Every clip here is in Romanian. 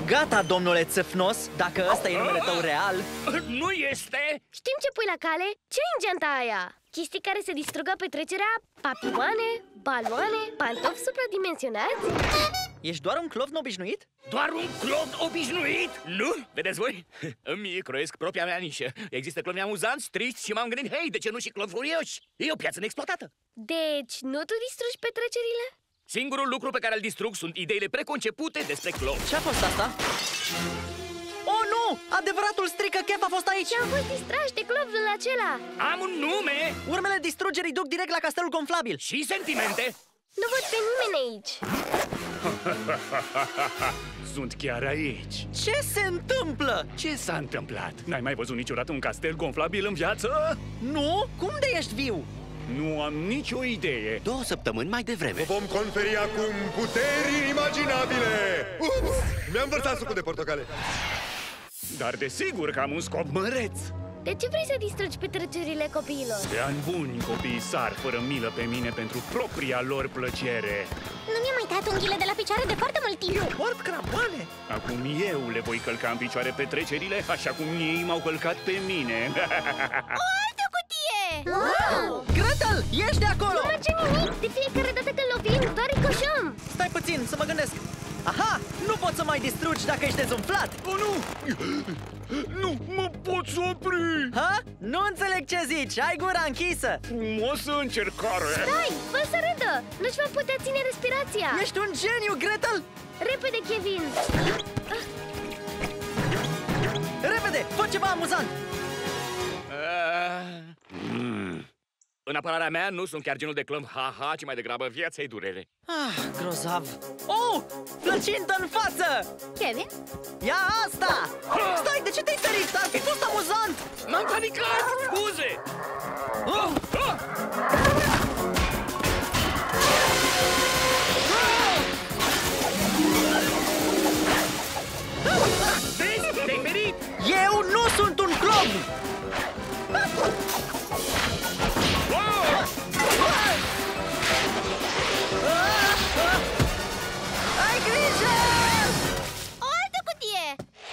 Gata, domnule Țâfnos, dacă ăsta e numele tău real. Nu este! Știm ce pui la cale? Ce-i în geanta aia? Chestii care se distrugă petrecerea? Papioane? Baloane? Pantofi supradimensionați? Ești doar un clovn obișnuit? Doar un clovn obișnuit? Nu? Vedeți voi? Îmi croiesc propria mea nișă. Există clovni amuzanți, triști și m-am gândit, hei, de ce nu și clovni furioși? E o piață neexploatată. Deci, nu tu distrugi petrecerile? Singurul lucru pe care îl distrug sunt ideile preconcepute despre clovni. Ce-a fost asta? Oh, nu! Adevăratul strică chef a fost aici! Și am fost distrași de clovnul acela. Am un nume Urmele distrugerii duc direct la castelul gonflabil. și sentimente. Nu văd pe nimeni aici. Sunt chiar aici. Ce se întâmplă? Ce s-a întâmplat? N-ai mai văzut niciodată un castel gonflabil în viață? Nu? Cum de ești viu? Nu am nicio idee. 2 săptămâni mai devreme. Vom conferi acum puteri inimaginabile! Ups! Mi-am vărsat sucul de portocale. Dar desigur că am un scop măreț. De ce vrei să distrugi petrecerile copiilor? De ani buni copiii sar fără milă pe mine pentru propria lor plăcere. Nu mi-am mai tăiat unghiile de la picioare de foarte mult timp. Port crapoane! Acum eu le voi călca în picioare petrecerile, așa cum ei m-au călcat pe mine. O altă cutie! Wow! Gretel, ești de acolo! Nu merge nimic! De fiecare dată când lovim, doar ricoșăm! Stai puțin, să mă gândesc. Aha! Nu poți să mai distrugi dacă ești dezumflat! Oh, nu! Nu mă poți opri! Ha? Nu înțeleg ce zici, ai gura închisă! Frumoasă încercare! Stai, fă să râdă! Nu-și va putea ține respirația! Ești un geniu, Gretel! Repede, Kevin! Repede, fă ceva amuzant! În apărarea mea nu sunt chiar genul de clon ha-ha, ci mai degrabă viața-i durere. Grozav! Oh! Plăcintă în față! Kevin? Ia asta! Stai, de ce te-ai ferit? Ar fi fost amuzant! M-am panicat! Scuze! Vezi? Te-ai ferit! Eu nu sunt un clovn! Ai grijă! O altă cutie!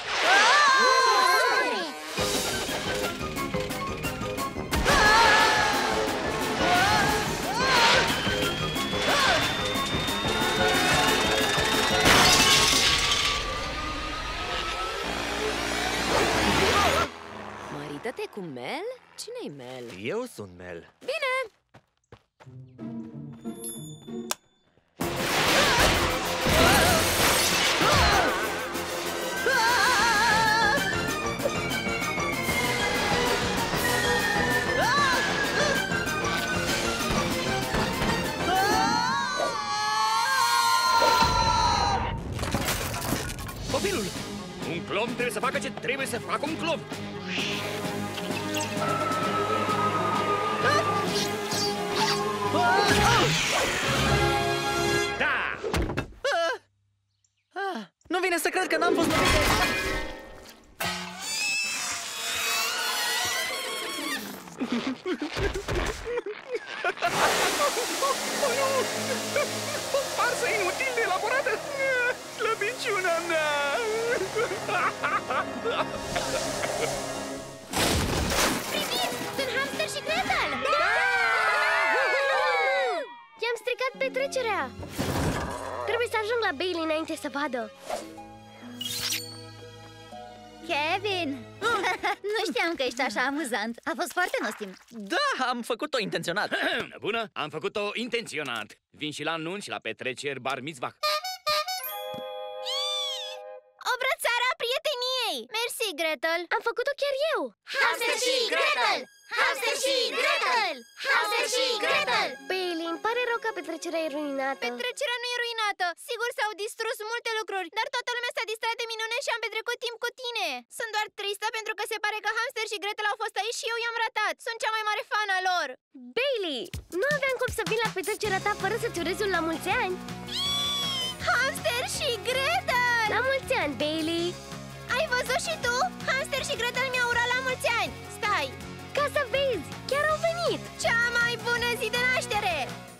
Mărită-te cu Mel? Cine-i Mel? Eu sunt Mel. Bine! Copilul! Un clon trebuie să facă ce trebuie să facă un clon! Da! Nu vine să cred că n-am fost numit de... O farsă inutil de elaborată! Slăbiciunea mea! Priviți! Sunt Hamster și Gretel! I-am stricat petrecerea! Trebuie să ajung la Bailey înainte să vadă. Kevin! Nu știam că ești așa amuzant. A fost foarte nostim. Da, am făcut-o intenționat. Bună, am făcut-o intenționat. Vin și la nunți și la petreceri bar mitzvah. O brățară a prieteniei! Mersi, Gretel! Am făcut-o chiar eu! Hamster și Gretel! Hamster și Gretel! Hamster și Gretel! Bailey, îmi pare rău că petrecerea e ruinată. Petrecerea nu e ruinată. Sigur s-au distrus multe lucruri, dar toată lumea s-a distrat de minune și am petrecut timp cu tine. Sunt doar tristă pentru că se pare că Hamster și Gretel au fost aici și eu i-am ratat. Sunt cea mai mare fană a lor. Bailey, nu aveam cum să vin la petrecerea ta fără să-ți urez un la mulți ani. Hamster și Gretel! La mulți ani, Bailey! Ai văzut și tu? Hamster și Gretel mi-au urat la mulți ani. Stai! Ca să vezi, chiar au venit! Cea mai bună zi de naștere!